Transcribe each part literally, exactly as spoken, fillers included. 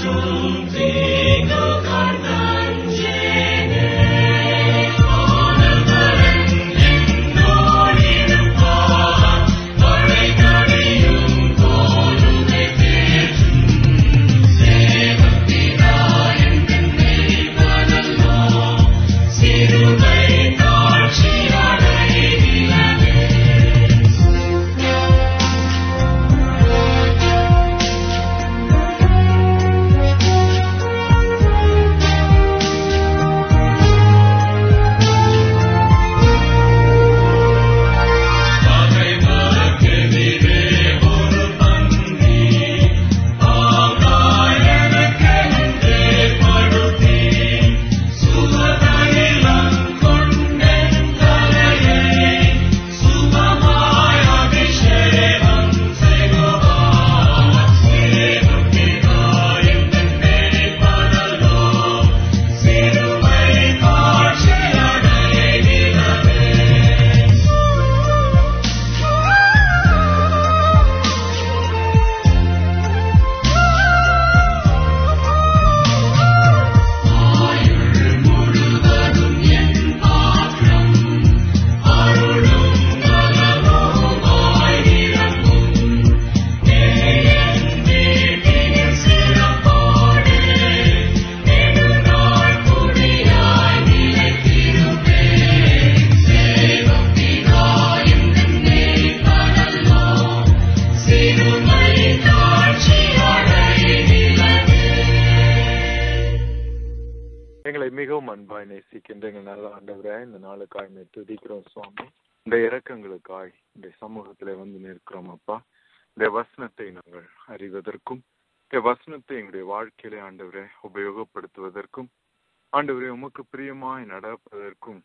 மிகவும் அன்பாய் நேசிக்கின்ற எங்கள் நல்ல ஆண்டவரே, இந்த நாளுக்காய் மே துதிக்கிறோம் சுவாமி. இந்த இரக்கங்களுக்காய் இந்த சமூகத்திலே வந்து நிற்கிறோம் அப்பா. இந்த வசனத்தை நாங்கள் அறிவதற்கும் இந்த வசனத்தை எங்களுடைய வாழ்க்கையிலே ஆண்டவரே உபயோகப்படுத்துவதற்கும் ஆண்டவரே உமக்கு பிரியமாய் நடப்பதற்கும்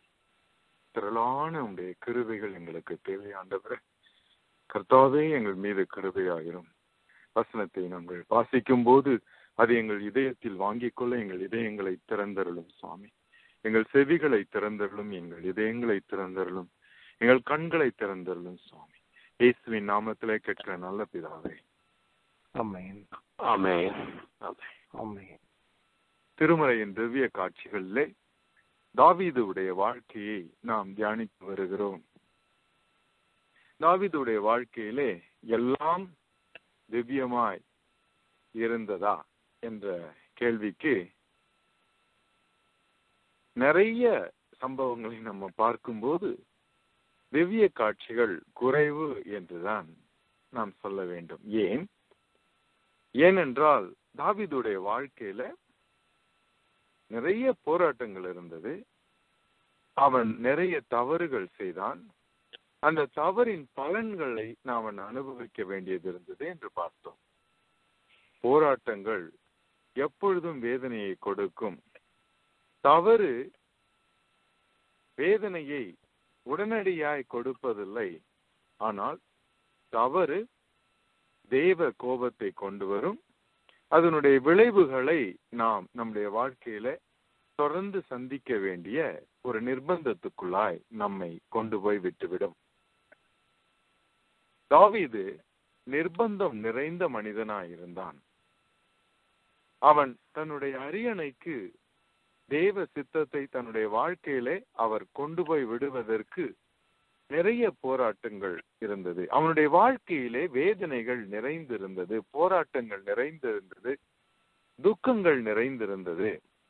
திரளான உடைய கிருபைகள் எங்களுக்கு தேவை ஆண்டவரே. கர்த்தாவே எங்கள் மீது கிருபையாயிரும். வசனத்தை நாங்கள் வாசிக்கும் போது அது எங்கள் இதயத்தில் வாங்கிக் கொள்ள எங்கள் இதயங்களை திறந்தருளும் சுவாமி. எங்கள் செவிகளை திறந்தருளும், எங்கள் இதயங்களை திறந்தருளும், எங்கள் கண்களை திறந்தருளும் சுவாமி. இயேசுவின் நாமத்திலே கேட்கிற நல்ல பிதாவே, ஆமென். ஆமென். ஆமென். திருமறையின் திவ்ய காட்சிகளிலே தாவீதுடைய வாழ்க்கையை நாம் தியானித்து வருகிறோம். தாவீதுடைய வாழ்க்கையிலே எல்லாம் திவ்யமாய் இருந்ததா என்ற கேள்விக்கு நிறைய சம்பவங்களை நம்ம பார்க்கும்போது திவ்ய காட்சிகள் குறைவு என்றுதான் நாம் சொல்ல வேண்டும். ஏன் ஏனென்றால் தாவீதுடைய வாழ்க்கையில நிறைய போராட்டங்கள் இருந்தது. அவன் நிறைய தவறுகள் செய்தான். அந்த தவறின் பலன்களை அவன் அனுபவிக்க வேண்டியது இருந்தது என்று பார்த்தோம். போராட்டங்கள் எப்பொழுதும் வேதனையை கொடுக்கும். தவறு வேதனையை உடனடியாய் கொடுப்பதில்லை. ஆனால் தவறு தேவ கோபத்தை கொண்டு வரும். அதனுடைய விளைவுகளை நாம் நம்முடைய வாழ்க்கையில தொடர்ந்து சந்திக்க வேண்டிய ஒரு நிர்பந்தத்துக்குள்ளாய் நம்மை கொண்டு போய் விட்டுவிடும். தாவீது நிர்பந்தம் நிறைந்த மனிதனாய் இருந்தான். அவன் தன்னுடைய அரியணைக்கு தேவ சித்தத்தை தன்னுடைய வாழ்க்கையிலே அவர் கொண்டு போய் விடுவதற்கு நிறைய போராட்டங்கள் இருந்தது. அவனுடைய வாழ்க்கையிலே வேதனைகள் நிறைந்திருந்தது, போராட்டங்கள் நிறைந்திருந்தது, துக்கங்கள் நிறைந்திருந்தது.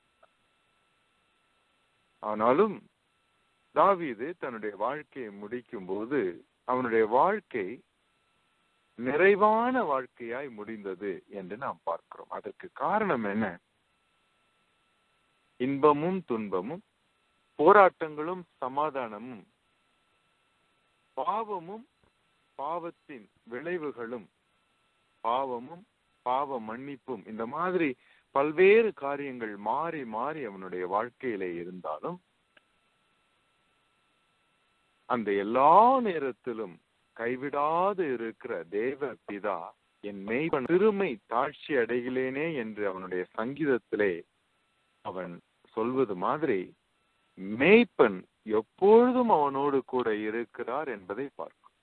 ஆனாலும் தாவீது தன்னுடைய வாழ்க்கையை முடிக்கும் போது அவனுடைய வாழ்க்கை நிறைவான வாழ்க்கையாய் முடிந்தது என்று நாம் பார்க்கிறோம். அதற்கு காரணம் என்ன? இன்பமும் துன்பமும், போராட்டங்களும் சமாதானமும், பாவமும் பாவத்தின் விளைவுகளும், பாவமும் பாவ மன்னிப்பும், இந்த மாதிரி பல்வேறு காரியங்கள் மாறி மாறி அவனுடைய வாழ்க்கையிலே இருந்தாலும் அந்த எல்லா நேரத்திலும் கைவிடாது இருக்கிற தேவ பிதா என் மெய்ப்பன் சிறுமை தாழ்ச்சி அடைகிறேனே என்று அவனுடைய சங்கீதத்திலே அவன் சொல்வது மாதிரி மேய்ப்பன் எப்பொழுதும் அவனோடு கூட இருக்கிறார் என்பதை பார்க்கும்.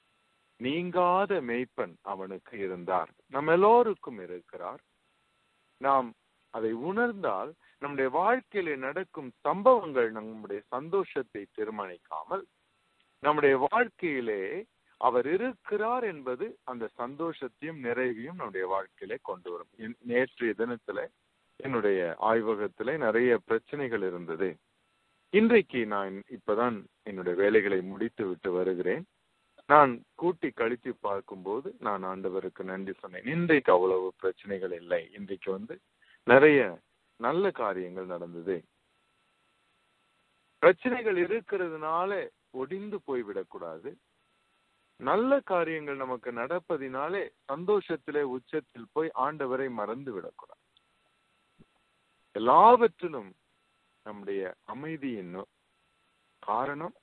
நீங்காத மேய்ப்பன் அவனுக்கு இருந்தார். நம்ம எல்லோருக்கும் இருக்கிறார். நாம் அதை உணர்ந்தால் நம்முடைய வாழ்க்கையில நடக்கும் சம்பவங்கள் நம்முடைய சந்தோஷத்தை தீர்மானிக்காமல் நம்முடைய வாழ்க்கையிலே அவர் இருக்கிறார் என்பது அந்த சந்தோஷத்தையும் நிறைவையும் நம்முடைய வாழ்க்கையிலே கொண்டு வரும். நேற்றைய தினத்துல என்னுடைய ஆய்வகத்துல நிறைய பிரச்சனைகள் இருந்தது. இன்றைக்கு நான் இப்பதான் என்னுடைய வேலைகளை முடித்து விட்டு வருகிறேன். நான் கூட்டி கழித்து பார்க்கும்போது நான் ஆண்டவருக்கு நன்றி சொன்னேன். இன்றைக்கு அவ்வளவு பிரச்சனைகள் இல்லை. இன்றைக்கு வந்து நிறைய நல்ல காரியங்கள் நடந்தது. பிரச்சனைகள் இருக்கிறதுனால ஒடிந்து போய்விடக்கூடாது. நல்ல காரியங்கள் நமக்கு நடப்பதினாலே சந்தோஷத்திலே உச்சத்தில் போய் ஆண்டவரை மறந்து விடக்கூடாது. எல்லாவற்றிலும் நம்முடைய அமைதியின் காரணம்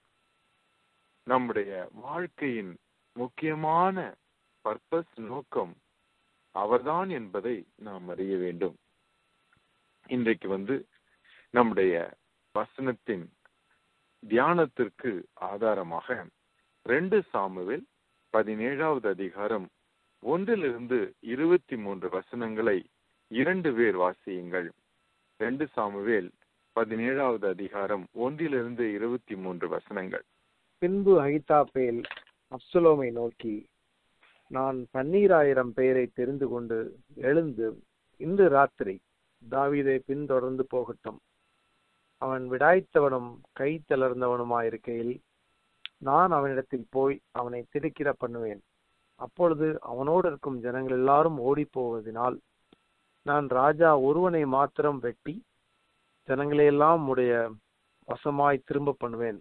நம்முடைய வாழ்க்கையின் முக்கியமான பர்பஸ், நோக்கம் அவர்தான் என்பதை நாம் அறிய வேண்டும். இன்றைக்கு வந்து நம்முடைய வசனத்தின் தியானத்திற்கு ஆதாரமாக ரெண்டு சாமுவேல் பதினேழாவது அதிகாரம் ஒன்றிலிருந்து இருபத்தி மூன்று வசனங்களை இரண்டு பேர் வாசியுங்கள். ரெண்டு சாமுவேல் பதினேழாவது அதிகாரம் ஒன்றிலிருந்து இருபத்தி மூன்று வசனங்கள். பின்பு அகித்தாப்பேல் அப்சலோமை நோக்கி, நான் பன்னீராயிரம் பேரை தெரிந்து கொண்டு எழுந்து இன்று ராத்திரி தாவீதை பின்தொடர்ந்து போகட்டும். அவன் விடாய்த்தவனும் கை தளர்ந்தவனுமாயிருக்கையில் நான் அவனிடத்தில் போய் அவனை திடுக்கிட பண்ணுவேன். அப்பொழுது அவனோடு இருக்கும் ஜனங்கள் எல்லாரும் ஓடி போவதனால் நான் ராஜா ஒருவனை மாத்திரம் வெட்டி ஜனங்களையெல்லாம் உடைய வசமாய் திரும்ப பண்ணுவேன்.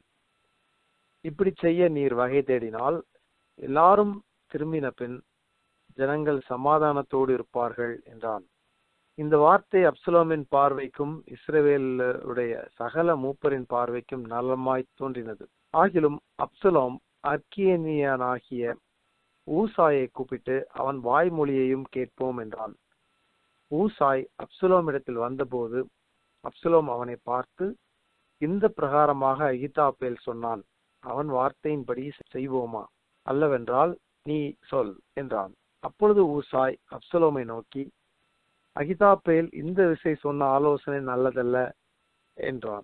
இப்படி செய்ய நீர் வகை தேடினால் எல்லாரும் திரும்பின பின் ஜனங்கள் சமாதானத்தோடு இருப்பார்கள் என்றான். இந்த வார்த்தை அப்சலோமின் பார்வைக்கும் இஸ்ரவேலுடைய சகல மூப்பரின் பார்வைக்கும் நலமாய் தோன்றினது. ஆகிலும் அப்சலோம் அர்க்கியனியனாகிய ஊசாயை கூப்பிட்டு அவன் வாய்மொழியையும் கேட்போம் என்றான். ஊசாய் அப்சலோம் இடத்தில் வந்தபோது அப்சலோம் அவனை பார்த்து, இந்த பிரகாரமாக அகித்தாப்பேல் சொன்னான், அவன் வார்த்தையின்படி செய்வோமா? அல்லவென்றால் நீ சொல் என்றான். அப்பொழுது ஊசாய் அப்சலோமை நோக்கி, அகித்தாப்பேல் இந்த விசை சொன்ன ஆலோசனை நல்லதல்ல என்றான்.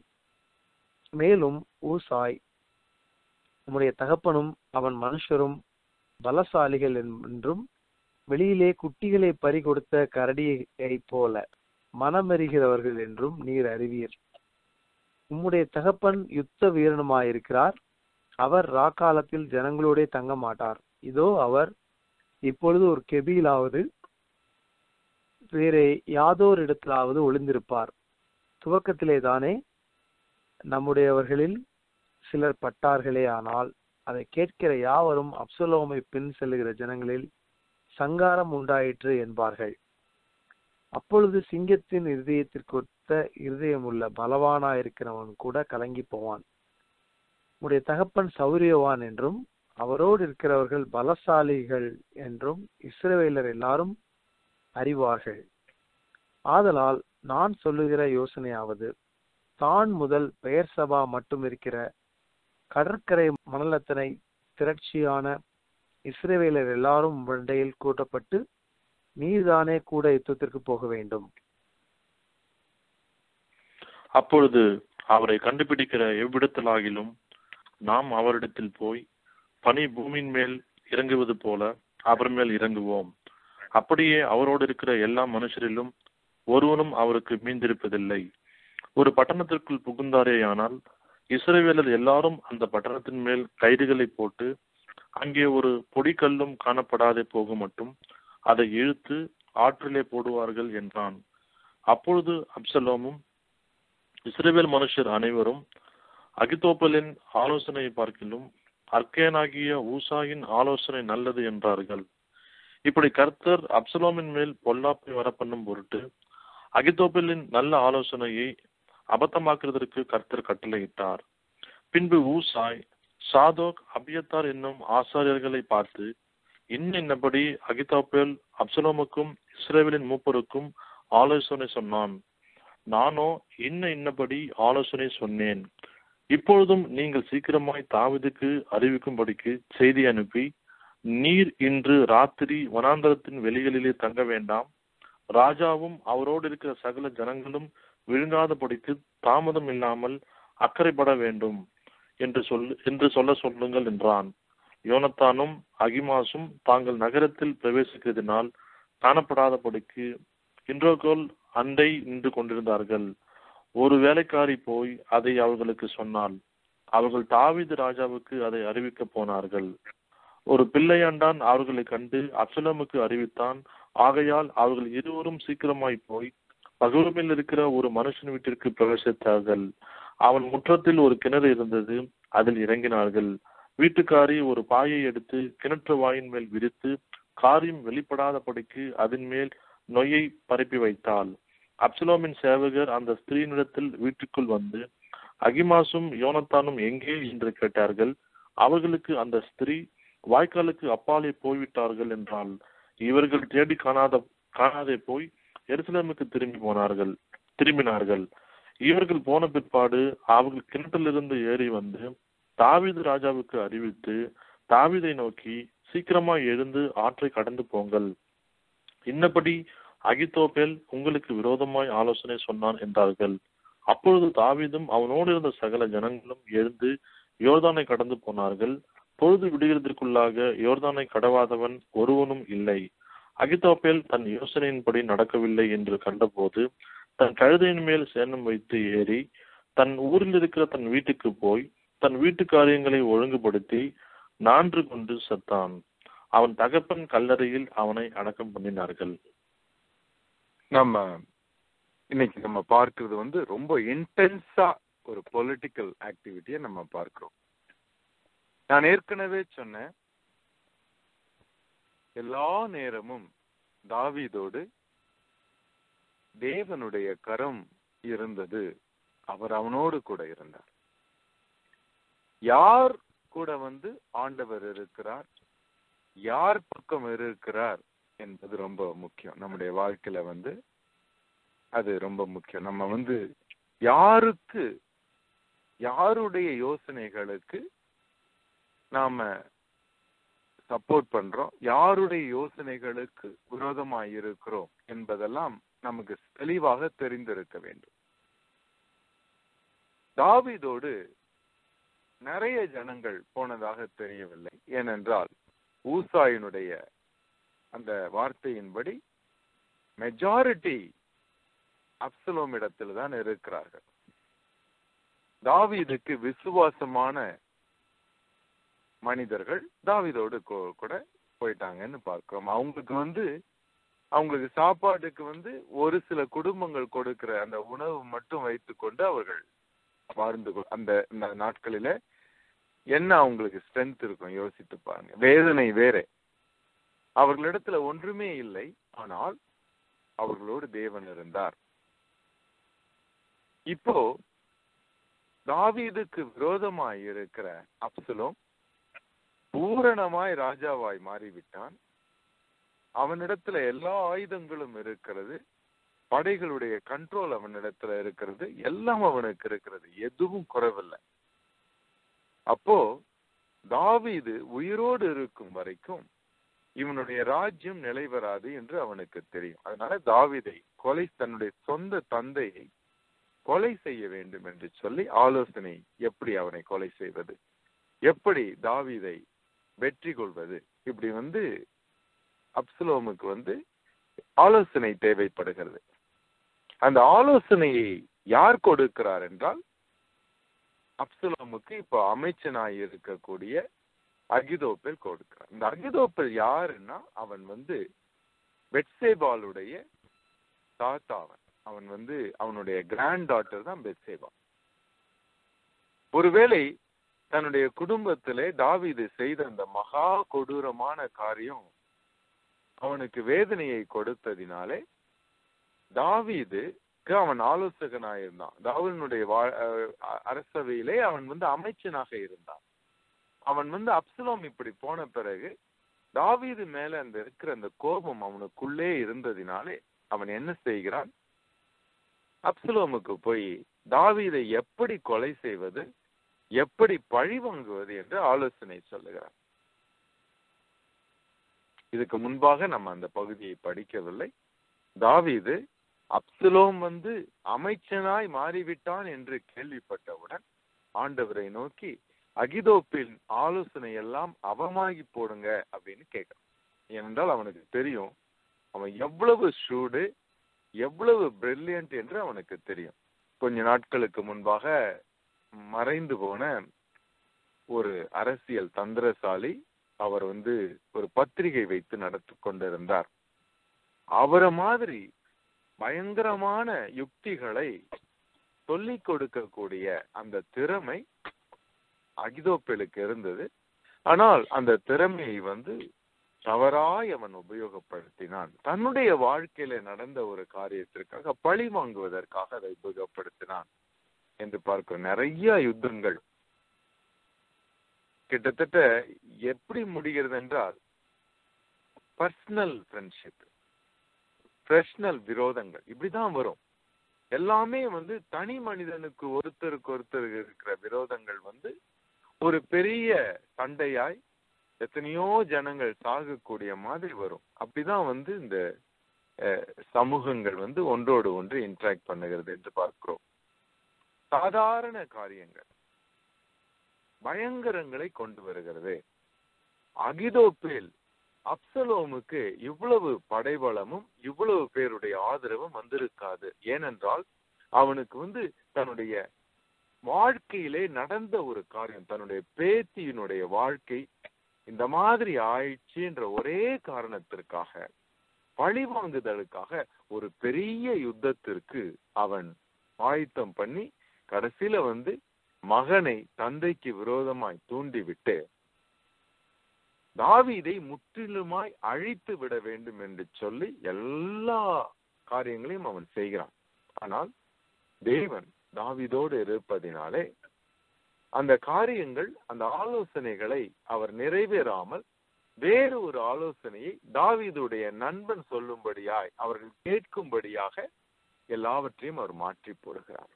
மேலும் ஊசாய், உம்முடைய தகப்பனும் அவன் மனுஷரும் பலசாலிகள் என்றும் வெளியிலே குட்டிகளை பறி கொடுத்த கரடியை போல மனமெறிகிறவர்கள் என்றும் நீர் அறிவீர். உம்முடைய தகப்பன் யுத்த வீரனுமாயிருக்கிறார். அவர் ராக்காலத்தில் ஜனங்களோட தங்க மாட்டார். இதோ அவர் இப்பொழுது ஒரு கெபியிலாவது வேறே யாதோர் இடத்திலாவது ஒளிந்திருப்பார். துவக்கத்திலே தானே நம்முடையவர்களில் சிலர் பட்டார்களே. ஆனால் அதை கேட்கிற யாவரும் அப்சலோமை பின் செல்லுகிற ஜனங்களில் சங்காரம் உண்டாயிற்று என்பார்கள். அப்பொழுது சிங்கத்தின் இருதயத்திற்கொத்த இருதயமுள்ள பலவானாயிருக்கிறவன் கூட கலங்கி போவான். உடைய தகப்பன் சௌரியவான் என்றும் அவரோடு இருக்கிறவர்கள் பலசாலிகள் என்றும் இஸ்ரவேலர் எல்லாரும் அறிவார்கள். ஆதலால் நான் சொல்லுகிற யோசனையாவது, தான் முதல் பெயர் சபா மட்டும் இருக்கிற கடற்கரை மணலத்தனை திரட்சியான இஸ்ரவேலர் எல்லாரும் மண்டையில் கூட்டப்பட்டு நீர்தானே கூட யுத்தத்திற்கு போக வேண்டும். அப்பொழுது அவரை கண்டுபிடிக்கிற எவ்விடத்திலாகிலும் நாம் அவரிடத்தில் போய் பனி பூமியின் மேல் இறங்குவது போல அவர் மேல் இறங்குவோம். அப்படியே அவரோடு இருக்கிற எல்லா மனுஷரிலும் ஒருவனும் அவருக்கு மீந்திருப்பதில்லை. ஒரு பட்டணத்திற்குள் புகுந்தாரேயானால் இஸ்ரவேலர் எல்லாரும் அந்த பட்டணத்தின் மேல் கயிறுகளை போட்டு அங்கே ஒரு பொடிக்கல்லும் காணப்படாதே போக மட்டும் அதை இழுத்து ஆற்றிலே போடுவார்கள் என்றான். அப்பொழுது அப்சலோமும் இஸ்ரவேல் மனுஷர் அனைவரும் அகித்தோப்பலின் ஆலோசனையை பார்க்கிலும் அர்க்கேனாகிய ஊசாயின் ஆலோசனை நல்லது என்றார்கள். இப்படி கர்த்தர் அப்சலோமின் மேல் பொல்லாப்பை வரப்பண்ணும் பொருட்டு அகித்தோப்பலின் நல்ல ஆலோசனையை அபத்தமாக்குவதற்கு கர்த்தர் கட்டளையிட்டார். பின்பு ஊசாய் சாதோக் அபியத்தார் என்னும் ஆசாரியர்களை பார்த்து, இன்னபடி அகித்தோப்பேல் அப்சலோமுக்கும் இஸ்ரவேலின் மூப்பருக்கும் ஆலோசனை சொன்னான். நானோ இன்ன இன்னபடி ஆலோசனை சொன்னேன். இப்பொழுதும் நீங்கள் சீக்கிரமாய் தாவீதுக்கு அறிவிக்கும்படிக்கு செய்தி அனுப்பி, நீர் இன்று ராத்திரி வனாந்தரத்தின் வெளிகளிலே தங்க வேண்டாம், ராஜாவும் அவரோடு இருக்கிற சகல ஜனங்களும் விழுங்காதபடிக்கு தாமதம் இல்லாமல் அக்கறைப்பட வேண்டும் என்று சொல் என்று சொல்ல சொல்லுங்கள் என்றான். யோனத்தானும் அகிமாசும் தாங்கள் நகரத்தில் பிரவேசிக்கிறதினால் காணப்படாதபடிக்கு இன்றோகோல் அண்டை நின்று கொண்டிருந்தார்கள். ஒரு வேலைக்காரி போய் அதை அவர்களுக்கு சொன்னாள். அவர்கள் தாவீது ராஜாவுக்கு அதை அறிவிக்க போனார்கள். ஒரு பிள்ளையாண்டான் அவர்களை கண்டு அப்சலோமுக்கு அறிவித்தான். ஆகையால் அவர்கள் இருவரும் சீக்கிரமாய் போய் பகவமில் இருக்கிற ஒரு மனுஷன் வீட்டிற்கு பிரவேசித்தார்கள். அவன் முற்றத்தில் ஒரு கிணறு இருந்தது, அதில் இறங்கினார்கள். வீட்டுக்காரி ஒரு பாயை எடுத்து கிணற்று வாயின் மேல் விரித்து காரியம் வெளிப்படாதபடிக்கு அதன் மேல் நொய்யை பரப்பி வைத்தாள். அப்சலோமின் சேவகர் அந்த ஸ்திரீனிடத்தில் வீட்டுக்குள் வந்து அகிமாசும் யோனத்தானும் எங்கே என்று கேட்டார்கள். அவர்களுக்கு அந்த ஸ்திரீ வாய்க்காலுக்கு அப்பாலே போய்விட்டார்கள் என்றால் இவர்கள் தேடி காணாத காணாதே போய் எருசலேமுக்கு திரும்பி போனார்கள் திரும்பினார்கள். இவர்கள் போன பிற்பாடு அவர்கள் கிணற்றிலிருந்து ஏறி வந்து தாவீது ராஜாவுக்கு அறிவித்து தாவீதை நோக்கி சீக்கிரமாய் எழுந்து ஆற்றை கடந்து போங்கள், இன்னபடி அகித்தோப்பேல் உங்களுக்கு விரோதமாய் ஆலோசனை சொன்னான் என்றார்கள். அப்பொழுது தாவீதும் அவனோடு இருந்த சகல ஜனங்களும் எழுந்து யோர்தானை கடந்து போனார்கள். பொழுது விடுகிறதற்குள்ளாக யோர்தானை கடவாதவன் ஒருவனும் இல்லை. அகித்தோப்பேல் தன் யோசனையின்படி நடக்கவில்லை என்று கண்டபோது தன் கழுதையின் மேல் சேணம் வைத்து ஏறி தன் ஊரில் இருக்கிற தன் வீட்டுக்கு போய் தன் வீட்டு காரியங்களை ஒழுங்குபடுத்தி நான்று கொண்டு செத்தான். அவன் தகப்பன் கல்லறையில் அவனை அடக்கம் பண்ணினார்கள். நம்ம இன்னைக்கு நம்ம பார்க்கிறது வந்து ரொம்ப இன்டென்ஸா ஒரு பொலிட்டிக்கல் ஆக்டிவிட்டியை நம்ம பார்க்கிறோம். நான் ஏற்கனவே சொன்னேன், எல்லா நேரமும் தாவீதோடு தேவனுடைய கரம் இருந்தது. அவர் அவனோடு கூட இருந்தார். யார் கூட வந்து ஆண்டவர் இருக்கிறார், யார் பக்கம் இருக்கிறார் என்பது ரொம்ப முக்கியம். நம்முடைய வாழ்க்கையில வந்து அது ரொம்ப முக்கியம். நம்ம வந்து யாருக்கு, யாருடைய யோசனைகளுக்கு நாம சப்போர்ட் பண்றோம், யாருடைய யோசனைகளுக்கு விரோதமாய் இருக்கிறோம் என்பதெல்லாம் நமக்கு தெளிவாக தெரிந்திருக்க வேண்டும். தாவீதோடு நிறைய ஜனங்கள் போனதாக தெரியவில்லை. ஏனென்றால் ஊசாயினுடைய அந்த வார்த்தையின்படி மெஜாரிட்டி அப்சலோம் இடத்தில் தான் இருக்கிறார்கள். தாவீதுக்கு விசுவாசமான மனிதர்கள் தாவீதோடு கூட போயிட்டாங்கன்னு பார்க்கிறோம். அவங்களுக்கு வந்து அவங்களுக்கு சாப்பாட்டுக்கு வந்து ஒரு சில குடும்பங்கள் கொடுக்கிற அந்த உணவு மட்டும் வைத்துக்கொண்டு அவர்கள் வாழ்ந்து அந்த நாட்களில என்ன அவங்களுக்கு ஸ்ட்ரென்த் இருக்கும் யோசித்து பாருங்க. வேதனை வேற, அவர்களிடத்துல ஒன்றுமே இல்லை, ஆனால் அவர்களோடு தேவன் இருந்தார். இப்போ தாவீதுக்கு விரோதமாய் இருக்கிற அப்சலோம் பூரணமாய் ராஜாவாய் மாறிவிட்டான். அவனிடத்துல எல்லா ஆயுதங்களும் இருக்கிறது, படைகளுடைய கண்ட்ரோல் அவனிடத்துல இருக்கிறது, எல்லாம் அவனுக்கு இருக்கிறது, எதுவும் குறைவில்லை. அப்போ தாவீது உயிரோடு இருக்கும் வரைக்கும் இவனுடைய ராஜ்யம் நிலை வராது என்று அவனுக்கு தெரியும். அதனால தாவீதை கொலை, தன்னுடைய சொந்த தந்தையை கொலை செய்ய வேண்டும் என்று சொல்லி ஆலோசனை, எப்படி அவனை கொலை செய்வது, எப்படி தாவீதை வெற்றி கொள்வது, இப்படி வந்து அப்சலோமுக்கு வந்து ஆலோசனை தேவைப்படுகிறது. அந்த ஆலோசனையை யார் கொடுக்கிறார் என்றால் அப்சலோமுக்கு இப்போ அமைச்சனாய் இருக்கக்கூடிய அகிதோப்பேல் கொடுக்கிறார். இந்த அகிதோப்பேல் யாருன்னா அவன் வந்து பெத்சேபாளுடைய தாத்தாவன். அவன் வந்து அவனுடைய கிராண்ட் டாட்டர் தான் பெத்சேபா. ஒருவேளை தன்னுடைய குடும்பத்திலே தாவீது செய்த அந்த மகா கொடூரமான காரியம் அவனுக்கு வேதனையை கொடுத்ததினாலே தாவீதுக்கு அவன் ஆலோசகனாயிருந்தான். தாவீதுடைய அரசவையிலே அவன் வந்து அமைச்சனாக இருந்தான். அவன் வந்து அப்சலோம் இப்படி போன பிறகு தாவீது மேல அந்த இருக்கிற அந்த கோபம் அவனுக்குள்ளே இருந்ததினாலே அவன் என்ன செய்கிறான், அப்சலோமுக்கு போய் தாவீதை எப்படி கொலை செய்வது, எப்படி பழி வாங்குவது என்று ஆலோசனை சொல்லுகிறான். இதுக்கு முன்பாக நம்ம அந்த பகுதியை படிக்கவில்லை. தாவீது அப்சலோம் வந்து அமைச்சனாய் மாறிவிட்டான் என்று கேள்விப்பட்டவுடன் ஆண்டவரை நோக்கி அகிதோப்பின் ஆலோசனை எல்லாம் அவமாகி போடுங்க அப்படின்னு கேட்கிறான். ஏனென்றால் அவனுக்கு தெரியும் அவன் எவ்வளவு ஷூடு, எவ்வளவு பிரில்லியன்ட் என்று அவனுக்கு தெரியும். கொஞ்ச நாட்களுக்கு முன்பாக மறைந்து போன ஒரு அரசியல் தந்திரசாலி அவர் வந்து ஒரு பத்திரிகை வைத்து நடத்தி கொண்டிருந்தார். அவரை மாதிரி பயங்கரமான யுக்திகளை சொல்லிக் கொடுக்கக்கூடிய அந்த திறமை அகிதோப்பேலுக்கு இருந்தது. ஆனால் அந்த திறமையை வந்து தவறாய் அவன் உபயோகப்படுத்தினான். தன்னுடைய வாழ்க்கையில நடந்த ஒரு காரியத்திற்காக பழி வாங்குவதற்காக அதை உபயோகப்படுத்தினான் என்று பார்க்கிறோம். நிறைய யுத்தங்கள் கிட்டத்தட்ட எப்படி முடிகிறது என்றால் பர்சனல் ஃப்ரெண்ட்ஷிப், பர்சனல் விரோதங்கள் இப்படிதான் வரும். எல்லாமே வந்து தனி மனிதனுக்கு ஒருத்தருக்கு ஒருத்தர் இருக்கிற விரோதங்கள் வந்து ஒரு பெரிய சண்டையாய் எத்தனையோ ஜனங்கள் சாகக்கூடிய மாதிரி வரும். அப்படிதான் வந்து இந்த சமூகங்கள் வந்து ஒன்றோடு ஒன்று இன்டராக்ட் பண்ணுகிறது என்று பார்க்கிறோம். சாதாரண காரியங்கள் பயங்கரங்களை கொண்டு வருகிறது. அகிதோப்பேல் அப்சலோமுக்கு இவ்வளவு படைபலமும் இவ்வளவு பேருடைய ஆதரவும் வந்திருக்காது. ஏனென்றால் அவனுக்கு வந்து தன்னுடைய வாழ்க்கையிலே நடந்த ஒரு காரியம், தன்னுடைய பேத்தியினுடைய வாழ்க்கை இந்த மாதிரி ஆயிடுச்சு என்ற ஒரே காரணத்திற்காக, பழி வாங்குதலுக்காக ஒரு பெரிய யுத்தத்திற்கு அவன் ஆயத்தம் பண்ணி கடைசியில வந்து மகனை தந்தைக்கு விரோதமாய் தூண்டிவிட்டு தாவீதை முற்றிலுமாய் அழித்து விட வேண்டும் என்று சொல்லி எல்லா காரியங்களையும் அவன் செய்கிறான். ஆனால் தேவன் தாவீதோடு இருப்பதினாலே அந்த காரியங்கள், அந்த ஆலோசனைகளை அவர் நிறைவேறாமல் வேறு ஒரு ஆலோசனையை தாவீதுடைய நண்பன் சொல்லும்படியாய் அவர்கள் கேட்கும்படியாக எல்லாவற்றையும் அவர் மாற்றி போடுகிறார்.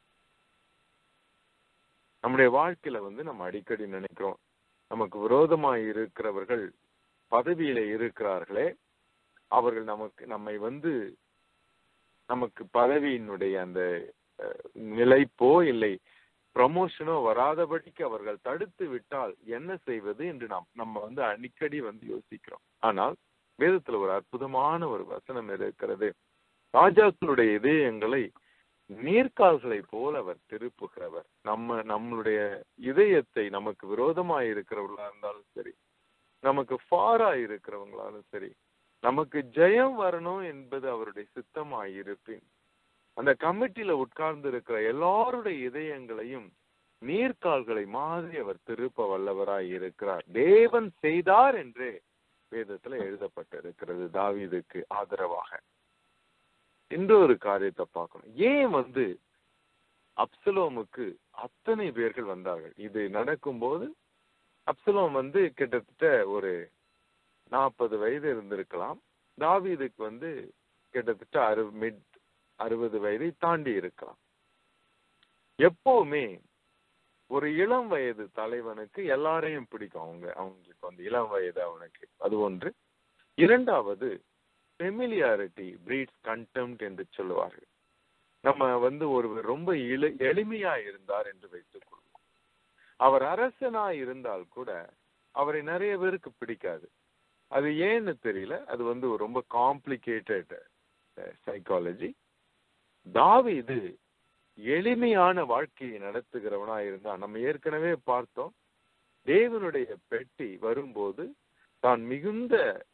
நம்முடைய வாழ்க்கையில வந்து நம்ம அடிக்கடி நினைக்கிறோம், நமக்கு விரோதமாய் இருக்கிறவர்கள் பதவியில இருக்கிறார்களே, அவர்கள் நமக்கு நம்மை வந்து நமக்கு பதவியினுடைய அந்த நிலைப்போ இல்லை ப்ரமோஷனோ வராதபடிக்கு அவர்கள் தடுத்து விட்டால் என்ன செய்வது என்று நாம் நம்ம வந்து அடிக்கடி வந்து யோசிக்கிறோம். ஆனால் வேதத்துல ஒரு அற்புதமான ஒரு வசனம் இருக்கிறது. ராஜாக்களுடைய இதயங்களை நீர்க்கால்களை போல அவர் திருப்புகிறவர். நம்ம நம்மளுடைய இதயத்தை நமக்கு விரோதமாய் இருக்கிறவர்களா இருந்தாலும் சரி, நமக்கு ஃபாரா இருக்கிறவங்களாலும் சரி, நமக்கு ஜெயம் வரணும் என்பது அவருடைய சித்தமாயிருப்பின் அந்த கமிட்டியில உட்கார்ந்து இருக்கிற எல்லாருடைய இதயங்களையும் நீர்க்கால்களை மாதிரி அவர் திருப்ப வல்லவராய் இருக்கிறார். தேவன் செய்தார் என்றே வேதத்துல எழுதப்பட்டிருக்கிறது தாவீதுக்கு ஆதரவாக. இன்னொரு காரியத்தை பார்க்கணும். ஏன் வந்து அப்சலோமுக்கு அத்தனை பேர்கள் வந்தார்கள்? இது நடக்கும் போது அப்சலோம் வந்து கிட்டத்தட்ட ஒரு நாற்பது வயது இருந்திருக்கலாம். தாவீதுக்கு வந்து கிட்டத்தட்ட அறு மிட் அறுபது வயதை தாண்டி இருக்கலாம். எப்பவுமே ஒரு இளம் வயது தலைவனுக்கு எல்லாரையும் பிடிக்கும். அவங்க அவங்களுக்கு வந்து இளம் வயது அவனுக்கு அது ஒன்று. இரண்டாவது, ஃபெமிலியாரிட்டி பிரீட்ஸ் கண்டெம்ட் என்று சொல்லுவார்கள். நம்ம வந்து ஒருவர் ரொம்ப இள எளிமையா இருந்தார் என்று வைத்துக் கொள்வோம். அவர் அரசனாய் இருந்தால் கூட அவரை நிறைய பேருக்கு பிடிக்காது. அது ஏன்னு தெரியல. அது வந்து ரொம்ப காம்ப்ளிகேட்டட் சைக்காலஜி. தாவீது எளிமையான வாழ்க்கையை நடத்துகிறவனா இருந்தா, நம்ம ஏற்கனவே பார்த்தோம், தேவனுடைய பெட்டி வரும்போது தான் மிகுந்த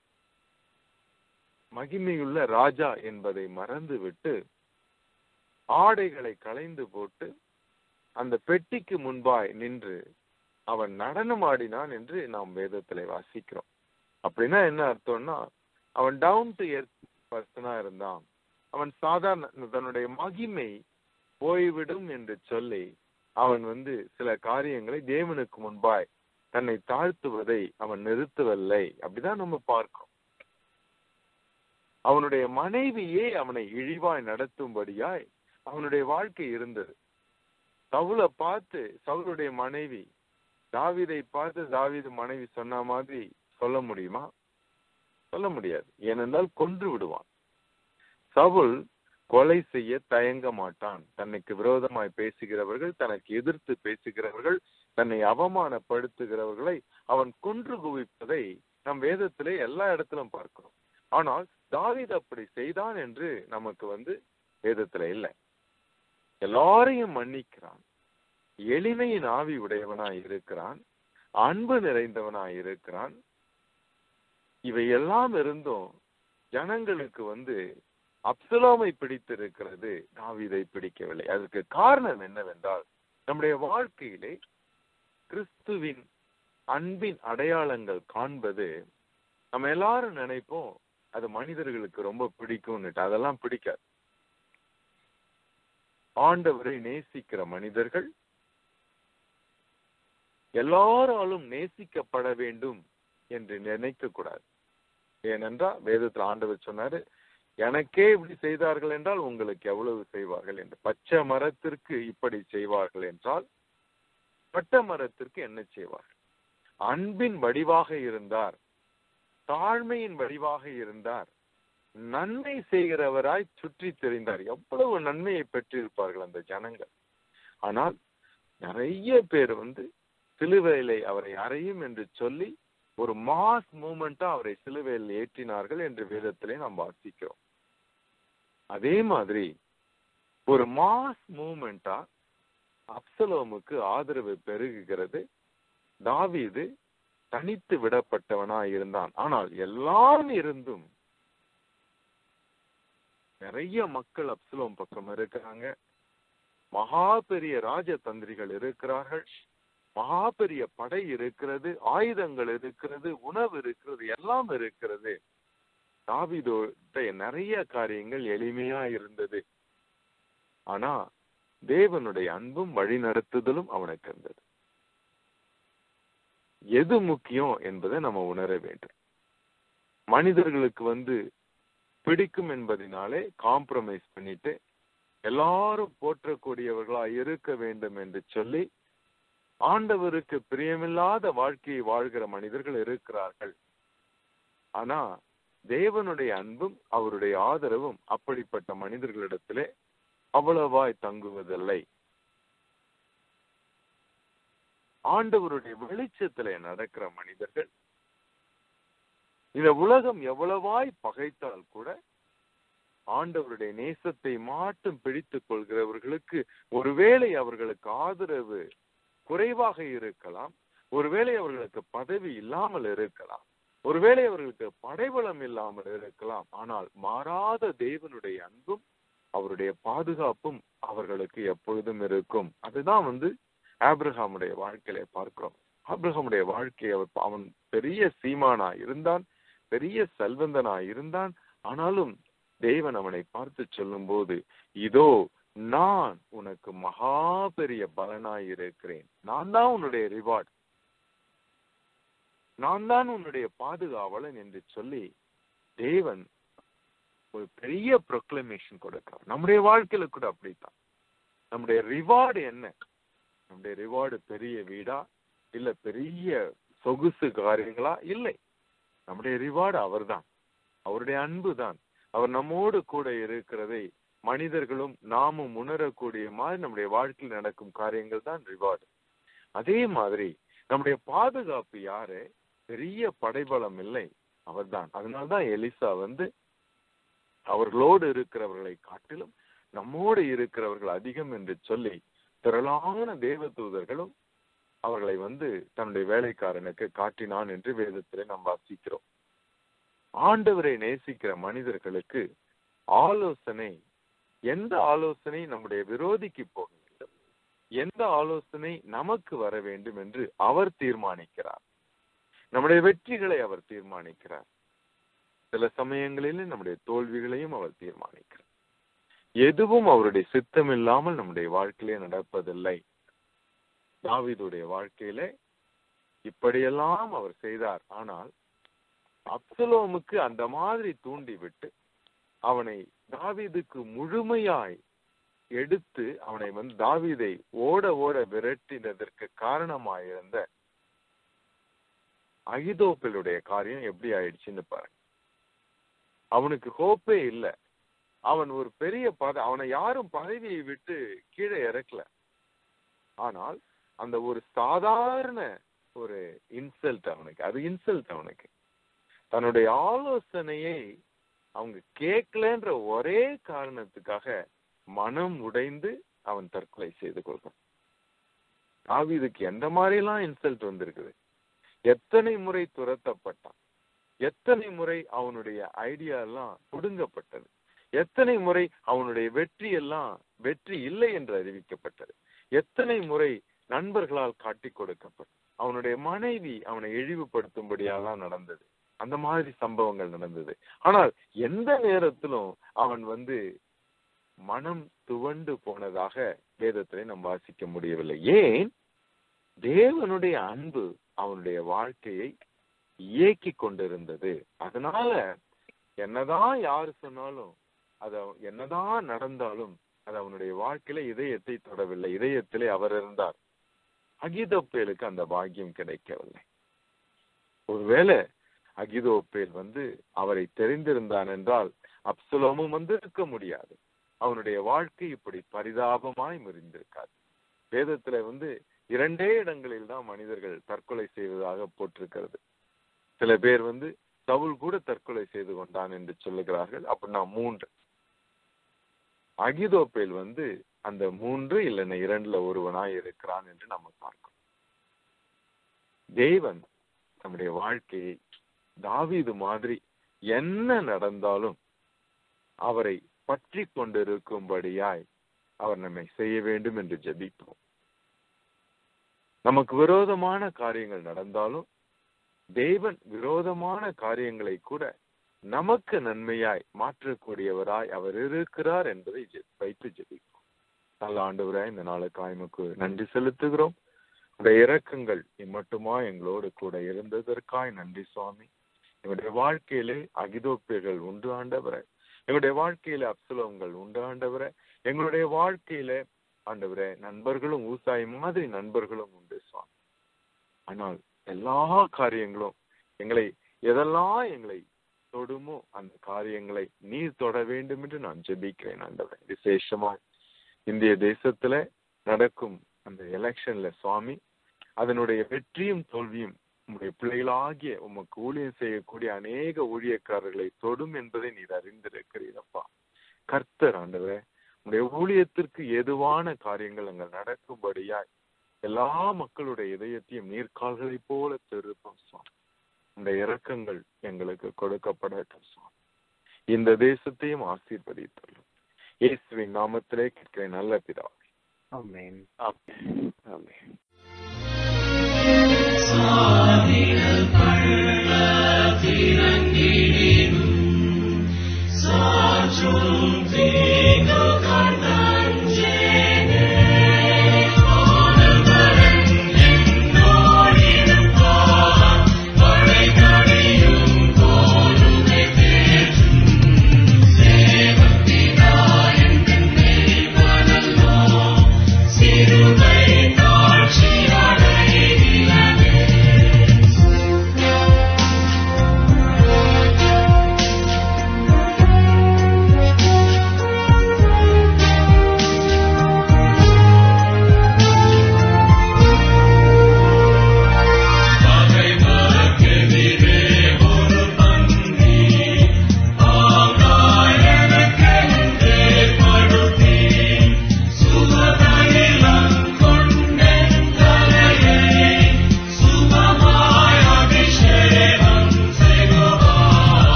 மகிமையுள்ள ராஜா என்பதை மறந்துவிட்டு ஆடைகளை களைந்து போட்டு அந்த பெட்டிக்கு முன்பாய் நின்று அவன் நடனம் ஆடினான் என்று நாம் வேதத்திலே வாசிக்கிறோம். அப்படின்னா என்ன அர்த்தம்னா, அவன் டவுன் டு எர்த் பர்சனா இருந்தான். அவன் சாதாரண தன்னுடைய மகிமை போய்விடும் என்று சொல்லி அவன் வந்து சில காரியங்களை தேவனுக்கு முன்பாய் தன்னை தாழ்த்துவதை அவன் நிறுத்தவில்லை. அப்படிதான் நம்ம பார்க்கிறோம். அவனுடைய மனைவியே அவனை இழிவாய் நடத்தும்படியாய் அவனுடைய வாழ்க்கை இருந்தது. சவுலை பார்த்து சவுலுடைய மனைவி தாவீதை பார்த்து தாவீது மனைவி சொன்ன மாதிரி சொல்ல முடியுமா? சொல்ல முடியாது. ஏனென்றால் கொன்று விடுவான். சவுல் கொலை செய்ய தயங்க மாட்டான். தனக்கு விரோதமாய் பேசுகிறவர்கள், தனக்கு எதிர்த்து பேசுகிறவர்கள், தன்னை அவமானப்படுத்துகிறவர்களை அவன் கொன்று குவிப்பதை நம் வேதத்திலே எல்லா இடத்திலும் பார்க்கிறோம். ஆனால் தாவீது அப்படி செய்தான் என்று நமக்கு வந்து வேதத்துல இல்லை. எல்லாரையும் மன்னிக்கிறான், எளிமையின் ஆவி உடையவனாய் இருக்கிறான், அன்பு நிறைந்தவனாய் இருக்கிறான். இவை எல்லாம் இருந்தும் ஜனங்களுக்கு வந்து அப்சலோமை பிடித்திருக்கிறது, தாவீதை பிடிக்கவில்லை. அதுக்கு காரணம் என்னவென்றால், நம்முடைய வாழ்க்கையிலே கிறிஸ்துவின் அன்பின் அடையாளங்கள் காண்பது நம்ம எல்லாரும் நினைப்போம் அது மனிதர்களுக்கு ரொம்ப பிடிக்கும்னுட்டு. அதெல்லாம் பிடிக்காது. ஆண்டவரை நேசிக்கிற மனிதர்கள் எல்லாராலும் நேசிக்கப்பட வேண்டும் என்று நினைக்க கூடாது. ஏனென்றால் வேதத்தில் ஆண்டவர் சொன்னாரு, எனக்கே இப்படி செய்தார்கள் என்றால் உங்களுக்கு எவ்வளவு செய்வார்கள் என்று. பச்சை மரத்திற்கு இப்படி செய்வார்கள் என்றால் பட்ட மரத்திற்கு என்ன செய்வார்கள்? அன்பின் வடிவாக இருந்தார், தாழ்மையின் வடிவாக இருந்தார், நன்மை செய்கிறவராய் சுற்றி தெரிந்தார். எவ்வளவு நன்மையை பெற்றிருப்பார்கள் அந்த ஜனங்கள். ஆனால் நிறைய பேர் வந்து சிலுவையிலே அவரை அறையும் என்று சொல்லி ஒரு மாஸ் மூமெண்டா அவரை சிலுவையில் ஏற்றினார்கள் என்று வேதத்திலே நாம் வாசிக்கிறோம். அதே மாதிரி ஒரு மாஸ் மூமெண்டா அப்சலோமுக்கு ஆதரவு பெருகுகிறது. தாவீது தனித்து விடப்பட்டவனாய் இருந்தான். ஆனால் எல்லாம் இருந்தும் நிறைய மக்கள் அப்சலோம் பக்கம் இருக்கிறாங்க. மகா பெரிய ராஜதந்திரிகள் இருக்கிறார்கள், மகா பெரிய படை இருக்கிறது, ஆயுதங்கள் இருக்கிறது, உணவு இருக்கிறது, எல்லாம் இருக்கிறது. தாவீதுடைய நிறைய காரியங்கள் எளிமையா இருந்தது. ஆனா தேவனுடைய அன்பும் வழி நடத்துதலும் அவனுக்கு இருந்தது. எது முக்கியம் என்பதை நம்ம உணர வேண்டும். மனிதர்களுக்கு வந்து பிடிக்கும் என்பதனாலே காம்ப்ரமைஸ் பண்ணிட்டு எல்லாரும் போற்றக்கூடியவர்களா இருக்க வேண்டும் என்று சொல்லி ஆண்டவருக்கு பிரியமில்லாத வாழ்க்கையை வாழ்கிற மனிதர்கள் இருக்கிறார்கள். ஆனா தேவனுடைய அன்பும் அவருடைய ஆதரவும் அப்படிப்பட்ட மனிதர்களிடத்திலே அவ்வளவாய் தங்குவதில்லை. ஆண்டவருடைய வெளிச்சத்திலே நடக்கிற மனிதர்கள் இந்த உலகம் எவ்வளவாய் பகைத்தால் கூட ஆண்டவருடைய நேசத்தை மாட்டும் பிடித்துக் கொள்கிறவர்களுக்கு ஒருவேளை அவர்களுக்கு ஆதரவு குறைவாக இருக்கலாம், ஒருவேளை அவர்களுக்கு பதவி இல்லாமல் இருக்கலாம், ஒருவேளை அவர்களுக்கு படைபலம் இல்லாமல் இருக்கலாம். ஆனால் மாறாத தேவனுடைய அன்பும் அவருடைய பாதுகாப்பும் அவர்களுக்கு எப்பொழுதும் இருக்கும். அதுதான் வந்து ஆபிரகாமுடைய வாழ்க்கையில பார்க்கிறோம். ஆபிரகாமுடைய வாழ்க்கை அவர் அவன் பெரிய சீமானா இருந்தான், பெரிய செல்வந்தனா இருந்தான். ஆனாலும் தேவன் அவனை பார்த்து சொல்லும் போது, இதோ நான் உனக்கு மகா பெரிய பலனாய் இருக்கிறேன், நான் தான் உன்னுடைய ரிவார்ட், நான் தான் உன்னுடைய பாதுகாவலன் என்று சொல்லி தேவன் ஒரு பெரிய ப்ரொக்ளமேஷன் கொடுக்கிறார். நம்முடைய வாழ்க்கையில கூட அப்படித்தான். நம்முடைய ரிவார்டு என்ன? நம்முடைய ரிவார்டு பெரிய வீடா, இல்ல பெரிய சொகுசு காரியங்களா? இல்லை. நம்முடைய ரிவார்டு அவர் தான், அவருடைய அன்பு தான். அவர் நம்மோடு கூட இருக்கிறதை மனிதர்களும் நாமும் உணரக்கூடிய மாதிரி நம்முடைய வாழ்க்கையில் நடக்கும் காரியங்கள் தான் ரிவார்டு. அதே மாதிரி நம்முடைய பாதுகாப்பு யாரு? பெரிய படைபலம் இல்லை, அவர்தான். அதனால்தான் எலிசா வந்து அவர்களோடு இருக்கிறவர்களை காட்டிலும் நம்மோடு இருக்கிறவர்கள் அதிகம் என்று சொல்லி திரளான தேவதூதர்களும் அவர்களை வந்து தன்னுடைய வேலைக்காரனுக்கு காட்டினான் என்று வேதத்திலே நாம் வாசிக்கிறோம். ஆண்டவரை நேசிக்கிற மனிதர்களுக்கு ஆலோசனை, எந்த ஆலோசனை நம்முடைய விரோதிக்கு போக வேண்டும், எந்த ஆலோசனை நமக்கு வர வேண்டும் என்று அவர் தீர்மானிக்கிறார். நம்முடைய வெற்றிகளை அவர் தீர்மானிக்கிறார். சில சமயங்களில் நம்முடைய தோல்விகளையும் அவர் தீர்மானிக்கிறார். எதுவும் அவருடைய சித்தம் இல்லாமல் நம்முடைய வாழ்க்கையிலே நடப்பதில்லை. தாவீதுடைய வாழ்க்கையிலே இப்படியெல்லாம் அவர் செய்தார். ஆனால் அப்சலோமுக்கு அந்த மாதிரி தூண்டிவிட்டு அவனை தாவீதுக்கு முழுமையாய் எடுத்து அவனை வந்து தாவீதை ஓட ஓட விரட்டினதற்கு காரணமாயிருந்த அகிதோப்பேலுடைய காரியம் எப்படி ஆயிடுச்சுன்னு பாருங்க. அவனுக்கு ஹோப்பே இல்லை. அவன் ஒரு பெரிய பத அவனை யாரும் பதவியை விட்டு கீழே இறக்கல. ஆனால் அந்த ஒரு சாதாரண ஒரு இன்சல்ட் அவனுக்கு, அது இன்சல்ட் அவனுக்கு. தன்னுடைய ஆலோசனையை அவங்க கேட்கலன்ற ஒரே காரணத்துக்காக மனம் உடைந்து அவன் தற்கொலை செய்து கொள்றான். தாவீதுக்கு எந்த மாதிரி எல்லாம் இன்சல்ட் வந்திருக்குது, எத்தனை முறை துரத்தப்பட்டான், எத்தனை முறை அவனுடைய ஐடியா எல்லாம் புடுங்கப்பட்டது, எத்தனை முறை அவனுடைய வெற்றி எல்லாம் வெற்றி இல்லை என்று அறிவிக்கப்பட்டது, எத்தனை முறை நண்பர்களால் காட்டி கொடுக்கப்பட்டது, அவனுடைய மனைவி அவனை இழிவுபடுத்தும்படியாக நடந்தது. அந்த மாதிரி சம்பவங்கள் நடந்தது. ஆனால் எந்த நேரத்திலும் அவன் வந்து மனம் துவண்டு போனதாக வேதத்திலே நாம் வாசிக்க முடியவில்லை. ஏன்? தேவனுடைய அன்பு அவனுடைய வாழ்க்கையை இயக்கி கொண்டிருந்தது. அதனால என்னதான் யாரு சொன்னாலும், அது என்னதான் நடந்தாலும் அது அவனுடைய வாழ்க்கையில இதயத்தை தொடவில்லை. இதயத்திலே அவர் இருந்தார். அகிதோப்பேலுக்கு அந்த பாக்கியம் கிடைக்கவில்லை. ஒருவேளை அகிதோப்பேல் வந்து அவரை தெரிந்திருந்தான் என்றால் அப்சலோமும் வந்து இருக்க முடியாது. அவனுடைய வாழ்க்கை இப்படி பரிதாபமாய் முறிந்திருக்காது. வேதத்துல வந்து இரண்டே இடங்களில் தான் மனிதர்கள் தற்கொலை செய்வதாக போட்டிருக்கிறது. சில பேர் வந்து சவுல் கூட தற்கொலை செய்து கொண்டான் என்று சொல்லுகிறார்கள். அப்படின்னா மூன்று. அகிதோப்பேல் வந்து அந்த மூன்று இல்லைன்னா இரண்டுல ஒருவனாய் இருக்கிறான் என்று நம்ம பார்க்கிறோம். தேவன் நம்முடைய வாழ்க்கையை தாவீது மாதிரி என்ன நடந்தாலும் அவரை பற்றி கொண்டிருக்கும்படியாய் அவர் நம்மை செய்ய வேண்டும் என்று ஜெபிப்போம். நமக்கு விரோதமான காரியங்கள் நடந்தாலும் தேவன் விரோதமான காரியங்களை கூட நமக்கு நன்மையாய் மாற்றக்கூடியவராய் அவர் இருக்கிறார் என்பதை வைத்து ஜெபிப்போம். நல்ல ஆண்டவராய் இந்த நாளுக்கு எமக்கு நன்றி செலுத்துகிறோம். உடைய இரக்கங்கள் இம்மட்டுமா எங்களோடு கூட இருந்ததற்காய் நன்றி சுவாமி. எங்களுடைய வாழ்க்கையிலே அகிதோப்பேல்கள் உண்டு ஆண்டவரே, எங்களுடைய வாழ்க்கையில அப்சலோம்கள் உண்டு ஆண்டவரே, எங்களுடைய வாழ்க்கையில ஆண்டவரே நண்பர்களும் ஊசாய் மாதிரி நண்பர்களும் உண்டு சுவாமி. ஆனால் எல்லா காரியங்களும் எங்களை எதெல்லாம் எங்களை தொடுமோ அந்த காரியங்களை நீர் தொட வேண்டும் என்று நான் ஜெபிக்கிறேன் ஆண்டவரே. விசேஷமா இந்திய தேசத்துல நடக்கும் அந்த எலெக்ஷன்ல சுவாமி, அதனுடைய வெற்றியும் தோல்வியும் உங்களுடைய பிள்ளைகளாகிய உமக்கு ஊழியம் செய்யக்கூடிய அநேக ஊழியக்காரர்களை தொடும் என்பதை நீர் அறிந்திருக்கிறீரப்பா. கர்த்தர் ஆண்டவரே, உங்களுடைய ஊழியத்திற்கு எதுவான காரியங்கள் அங்க நடக்கும்படியாய் எல்லா மக்களுடைய இதயத்தையும் நீர்கால்களை போல திருப்பம் சுவாமி. இந்த இரக்கங்கள் எங்களுக்கு கொடுக்கப்படட்டும் சுவாமி. இந்த தேசத்தையும் ஆசீர்வதித்துள்ளோம். இயேசுவின் நாமத்திலே கேட்கிறேன் நல்ல பிதாவே. ஆமென். ஆமென். ஆமென்.